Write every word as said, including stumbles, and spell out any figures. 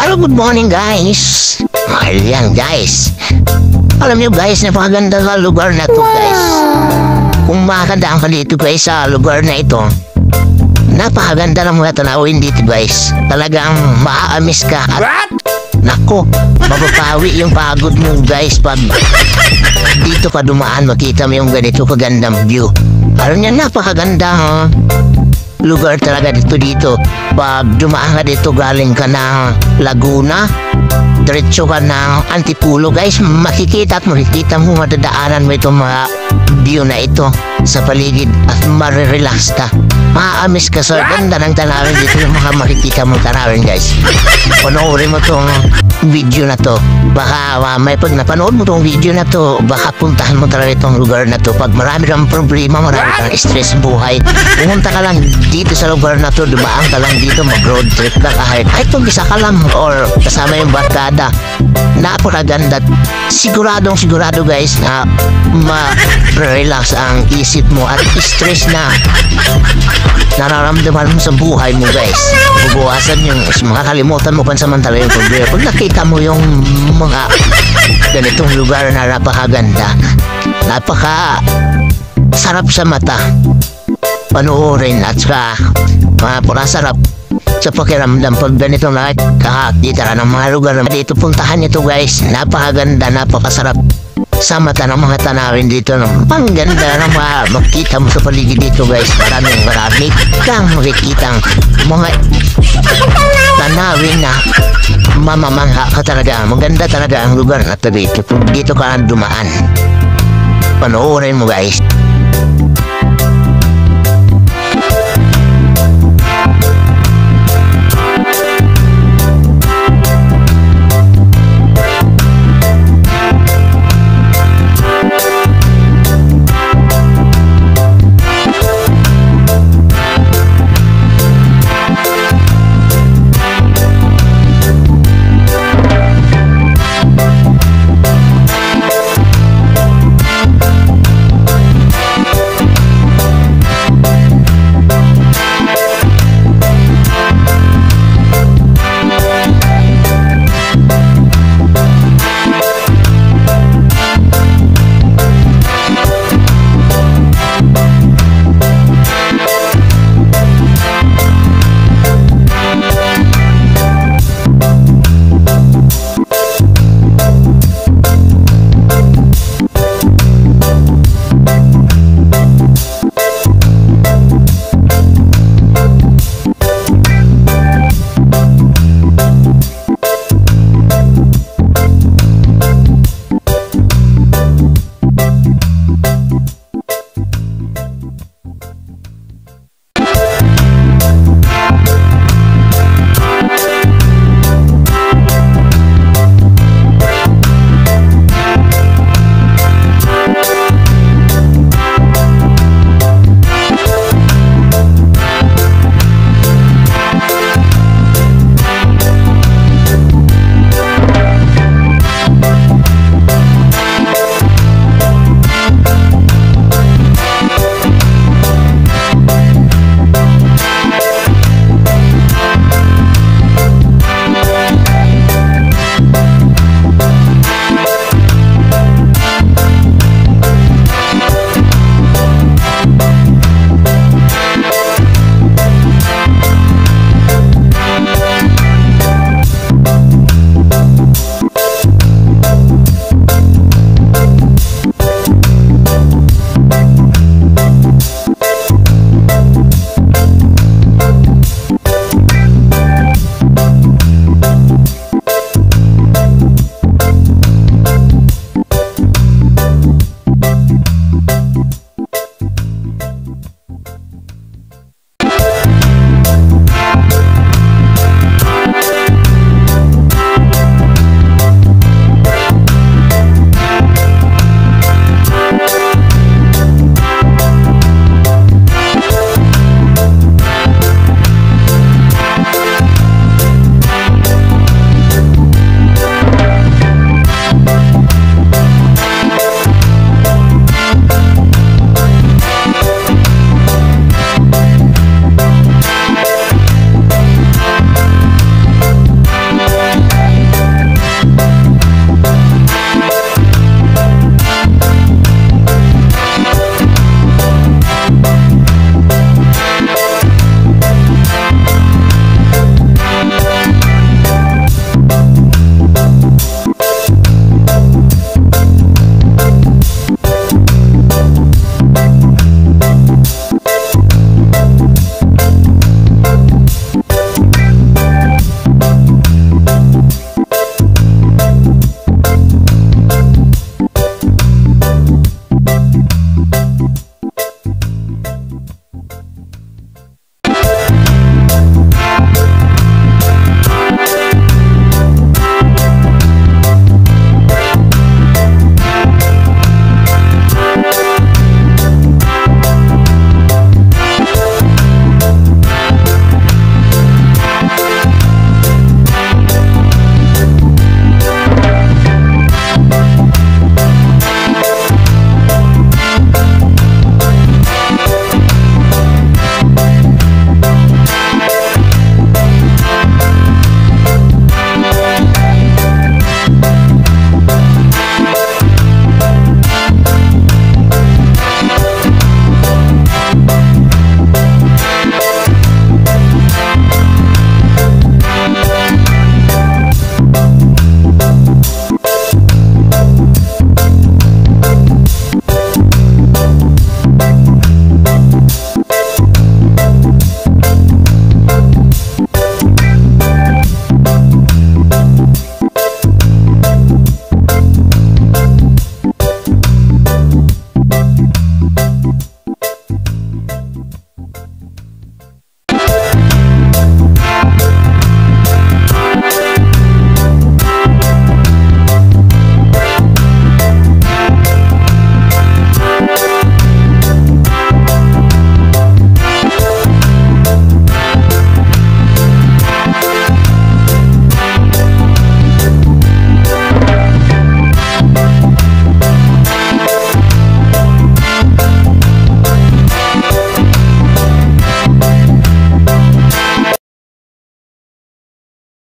Hello, good morning guys. Ayan guys. Alam niyo guys, napakaganda sa lugar na to guys. Kung makakadaan ka dito guys sa lugar na ito, napakaganda ng mga tanawin dito guys. Talagang maaamis ka at nako, mapapawi yung pagod mo guys pag dito ka dumaan, makita mo yung ganito kagandang view. Alam niya, napakaganda ha. Lugar talaga dito dito. Pag dumaan ka dito, galing ka ng Laguna, diretso ka ng Antipulo guys, makikita at makikita mo, madadaanan mo itong mga view na ito sa paligid at marirelax ka. Maaamis ka sa ganda ng tanawin dito, yung mga makikita mong tanawin guys. Panoorin mo tong video na to, baka uh, may pag napanood mo tong video na to, baka puntahan mo talaga itong lugar na to. Pag marami kang problema, marami kang stress buhay, pumunta ka lang dito sa lugar na to, dumaan ka lang dito, mag road trip ka kahit ay itong isa ka lang or kasama yung barkada. Napakaganda, siguradong sigurado guys na ma-relax ang isip mo at stress na nararamdaman mo sa buhay mo guys. Bubuwasan yung makakalimutan mo pansamantala yung problema pag nakita mo yung mga ganitong lugar na napakaganda, napaka sarap sa mata panoorin at saka napakasarap sa pakiramdam pag ganito na kakakita ka ng mga lugar na dito. Puntahan nito guys, napakaganda, napakasarap sa mata ng mga tanawin dito. Ang ganda ng mga makita mo sa paligid dito guys. Maraming marami kang makikitang mga tanawin na mamamangha ka talaga. Maganda talaga ang lugar na ito dito. Dito ka dumaan, panoorin mo guys.